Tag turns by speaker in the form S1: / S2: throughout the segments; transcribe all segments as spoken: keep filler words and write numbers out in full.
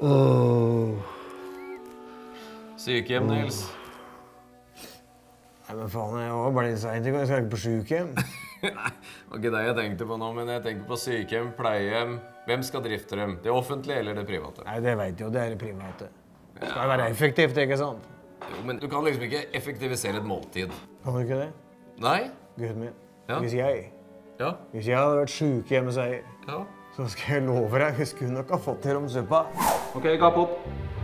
S1: Åh.
S2: Sykehjem, Nils.
S1: Nei, men faen, jeg har bare sent i gang. Jeg skal ikke på sykehjem.
S2: Nei, det var ikke det jeg tenkte på nå, men jeg tenker på sykehjem, pleiehjem. Hvem skal drifte dem? Det offentlige eller det private?
S1: Nei, det vet jo, det er det private. Det skal være effektivt, ikke sant?
S2: Jo, men du kan liksom ikke effektivisere et måltid.
S1: Kan du ikke det?
S2: Nei?
S1: Gutten min,
S2: Ja.
S1: hvis jeg,
S2: Ja?
S1: hvis jeg hadde vært sykehjemseier,
S2: Ja?
S1: så skal jeg love deg, vi skulle nok ha fått til om suppa.
S2: Ok, kapp opp.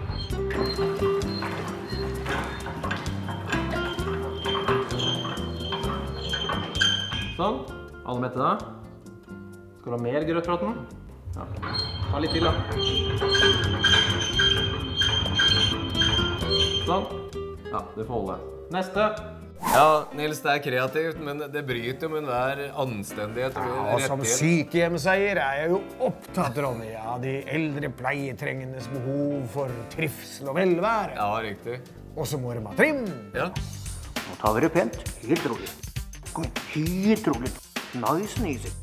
S2: Sånn. Alle mette da? Skal du ha mer grøtfraten? Ja. Ta litt til da. Sånn. Ja, det får holde. Neste. Ja, Nils, det er kreativt, men det bryter jo med hver anstendighet og
S1: Ja, som
S2: rettighet.
S1: sykehjemseier er jeg jo opptatt, Ronny, av de eldre pleietrengendes behov for trivsel og velvære.
S2: Ja, riktig.
S1: Og så må de ha trim.
S2: Ja.
S3: Nå tar vi det pent, helt rolig. Kom igjen, helt rolig. Nice and easy.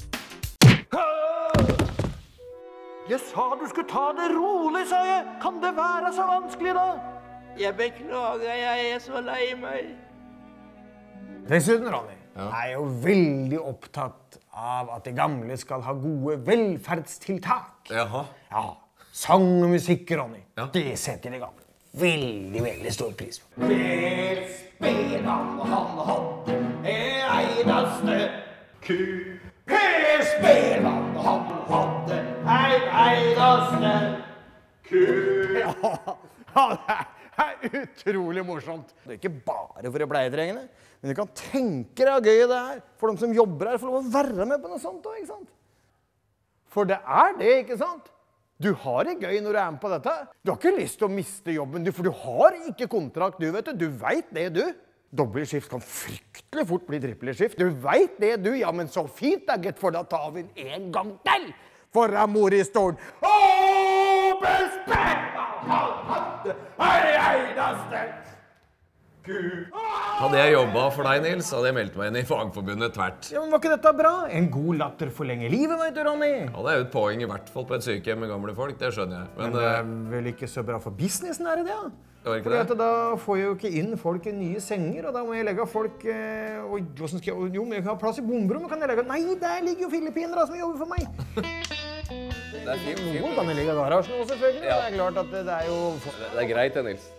S3: Jeg sa du skulle ta det rolig, sa jeg. Kan det være så vanskelig da?
S4: Jeg beklager, jeg er så lei meg.
S1: Dessuten, Ronny, jeg er jo veldig opptatt av at de gamle skal ha gode velferdstiltak.
S2: Jaha.
S1: Ja, sang og musikk, Ronny.
S2: Ja.
S1: Det setter de gamle veldig, veldig stor pris på.
S3: Per Spedan, han hadde en eneste ku. Per Spedan, han hadde en eneste ku.
S1: Ja, det er utrolig morsomt. Det er ikke bare for de pleietrengende, men du kan tenke deg hvor gøy det er for de som jobber her, for lov å være med på noe sånt også, ikke sant? For det er det, ikke sant? Du har det gøy når du er med på dette. Du har ikke lyst til å miste jobben, du, for du har ikke kontrakt, du vet du. Du vet det, du. Dobbeltskift kan fryktelig fort bli trippelskift. Du vet det, du. Ja, men så fint da, gutt, for da tar vi den en gang til. For jeg mor i stolen. Åh, bestemt! Han hadde en eneste ku.
S2: Hadde jeg jobbet for deg, Nils, hadde jeg meldt meg inn i Fagforbundet tvert.
S1: Ja, men var ikke dette bra? En god latter forlenger livet, vet du, Ronny.
S2: Ja, det er jo et poeng i hvert fall på et sykehjem med gamle folk, det skjønner jeg. Men,
S1: Men det er
S2: eh,
S1: vel ikke så bra for businessen, er det det? Ja?
S2: det var ikke
S1: Fordi at
S2: det?
S1: da får jeg jo ikke inn folk i nye senger, og da må jeg legge folk... Eh, oi, hvordan skal jeg... Jo, men jeg kan ha plass i bomberommet, kan jeg legge... Nei, der ligger jo filippinere som jobber for meg.
S2: Det er fint, fint.
S1: Noen kan jeg legge i garasjen også, selvfølgelig.
S2: Ja.
S1: Det er klart at det, det er jo...
S2: Det er greit det, Nils.